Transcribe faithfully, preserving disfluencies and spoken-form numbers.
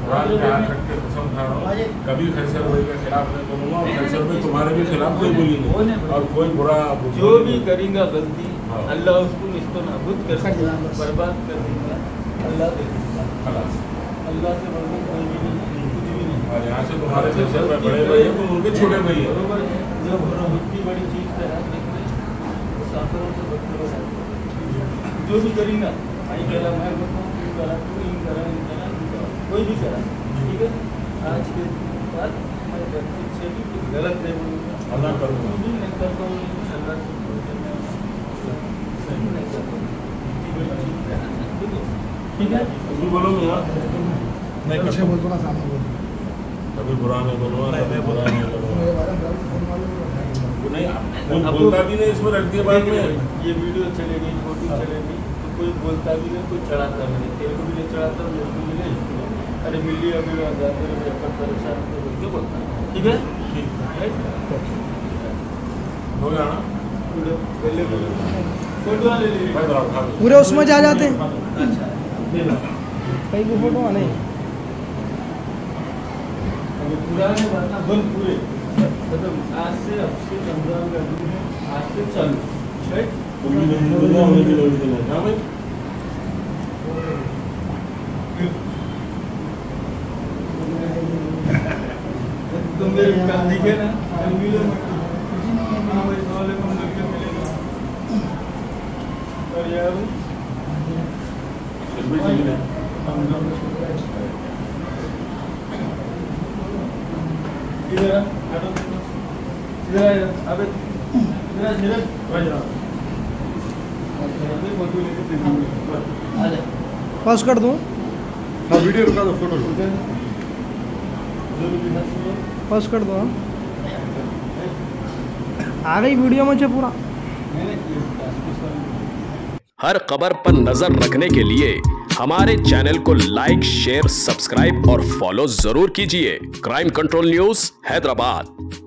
कुरान पे हाथ रख के कसम खा रहा हूँ, कभी फैसल भाई के खिलाफ नहीं बोलूँगा और फैसल भाई तुम्हारे भी खिलाफ कोई बोली नहीं और कोई बुरा जो भी करेगा गलती अल्लाह उसको निस्तो नाबूद कर देगा, बर्बाद कर देगा, अल्लाह दे देगा। अल्लाह से बढ़कर कोई भी नहीं, कुछ भी नहीं। और यहाँ से तुम्हारे फैसल भाई बड़े भाई है, तुम उनके छोटे भाई है। बरोबर, जब इतनी बड़ी चीज़ पे हाथ देखते मुसाफिरों से बदतर है। जो भी करेगा आई करा मैं बताऊँ, तू करा, तू इन करा, इन करा, कोई भी करा, ठीक है। आज के बाद मैं पीछे भी कुछ गलत नहीं बोलूँगा, अल्लाह करूँगा भी नहीं करता हूँ, अल्लाह से सही नहीं करता हूँ। इतनी बड़ी चीज़ पे हाथ देखते हो, ठीक है। तुम बोलो मियाँ, मैं कैसे बोलता ना सामने बोल, कभी बुरा नहीं बोलूँगा, कभी बुरा नहीं बोलूँगा नहीं, अब बोलता भी नहीं इसमें रख दिया बाद में। ये वीडियो चलेगी, फोटो चलेगी, तो कोई बोलता भी नहीं, कोई चढ़ाता भी नहीं, तेरे को भी नहीं चढ़ाता, मेरे को भी नहीं। अरे मिली अभी जाते रहे परेशान तो क्यों बोलता है, ठीक है। ठीक हो जाना पहले फोटो वाले ले पूरे उसमें जा जाते हैं। अच्छा कहीं को फोटो नहीं, पुराने बात बंद पूरे मतलब आज से अब से रमजान का दिन है, आज से चालू राइट। तुम मेरे काम दिखे ना, मिलो हाँ भाई वाले को मिलके मिलेगा और यार इधर इधर अबे इधर इधर पास कर दूँ, हाँ वीडियो रुका दो, फोटो पास कर दो। आ गई वीडियो मुझे पूरा। हर खबर पर नजर रखने के लिए हमारे चैनल को लाइक, शेयर, सब्सक्राइब और फॉलो जरूर कीजिए। Crime control news Hyderabad.